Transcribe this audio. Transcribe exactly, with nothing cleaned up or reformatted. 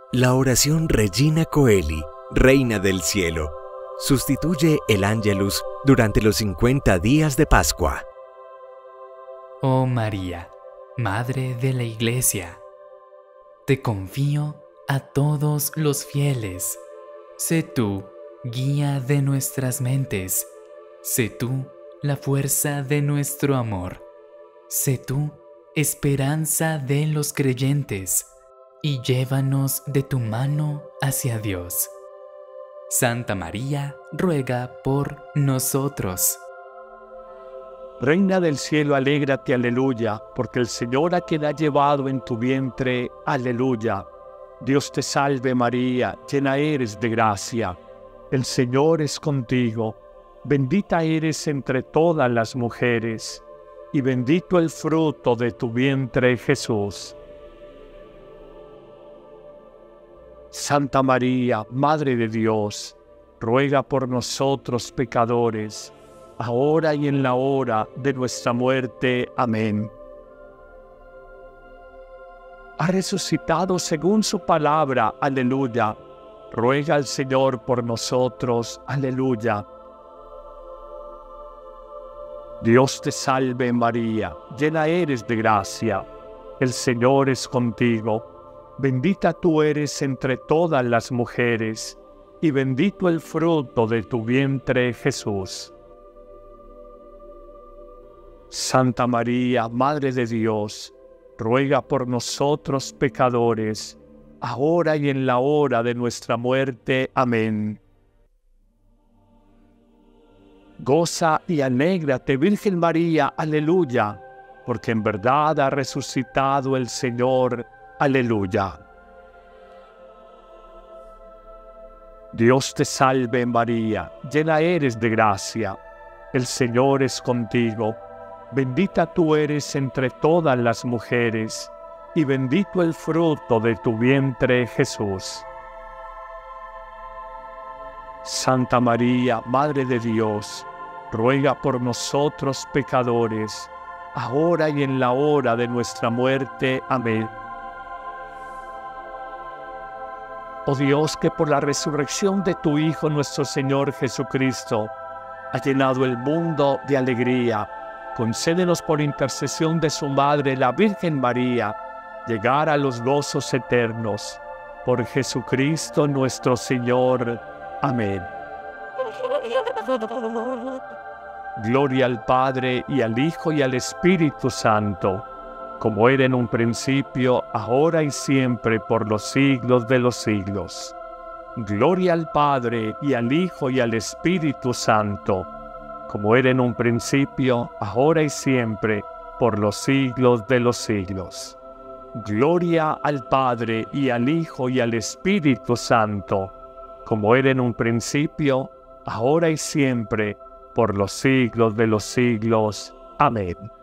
La oración Regina Coeli, Reina del Cielo, sustituye el Ángelus durante los cincuenta días de Pascua. Oh María, Madre de la Iglesia, te confío a todos los fieles. Sé tú, guía de nuestras mentes. Sé tú, la fuerza de nuestro amor. Sé tú, esperanza de los creyentes, y llévanos de tu mano hacia Dios. Santa María, ruega por nosotros. Reina del cielo, alégrate, aleluya, porque el Señor a quien ha llevado en tu vientre, aleluya. Dios te salve María, llena eres de gracia. El Señor es contigo, bendita eres entre todas las mujeres, y bendito el fruto de tu vientre, Jesús. Santa María, Madre de Dios, ruega por nosotros pecadores, ahora y en la hora de nuestra muerte. Amén. Ha resucitado según su palabra, aleluya. Ruega al Señor por nosotros, aleluya. Dios te salve María, llena eres de gracia. El Señor es contigo. Bendita tú eres entre todas las mujeres, y bendito el fruto de tu vientre, Jesús. Santa María, Madre de Dios, ruega por nosotros pecadores, ahora y en la hora de nuestra muerte. Amén. Goza y alégrate, Virgen María, aleluya, porque en verdad ha resucitado el Señor, aleluya. Dios te salve María, llena eres de gracia, el Señor es contigo. Bendita tú eres entre todas las mujeres, y bendito el fruto de tu vientre, Jesús. Santa María, Madre de Dios, ruega por nosotros pecadores, ahora y en la hora de nuestra muerte. Amén. Oh Dios, que por la resurrección de tu Hijo nuestro Señor Jesucristo, ha llenado el mundo de alegría, concédenos por intercesión de su Madre, la Virgen María, llegar a los gozos eternos. Por Jesucristo nuestro Señor. Amén. Gloria al Padre, y al Hijo, y al Espíritu Santo, como era en un principio, ahora y siempre, por los siglos de los siglos. Gloria al Padre, y al Hijo, y al Espíritu Santo, como era en un principio, ahora y siempre, por los siglos de los siglos. Gloria al Padre, y al Hijo, y al Espíritu Santo, como era en un principio, ahora y siempre, por los siglos de los siglos. Amén.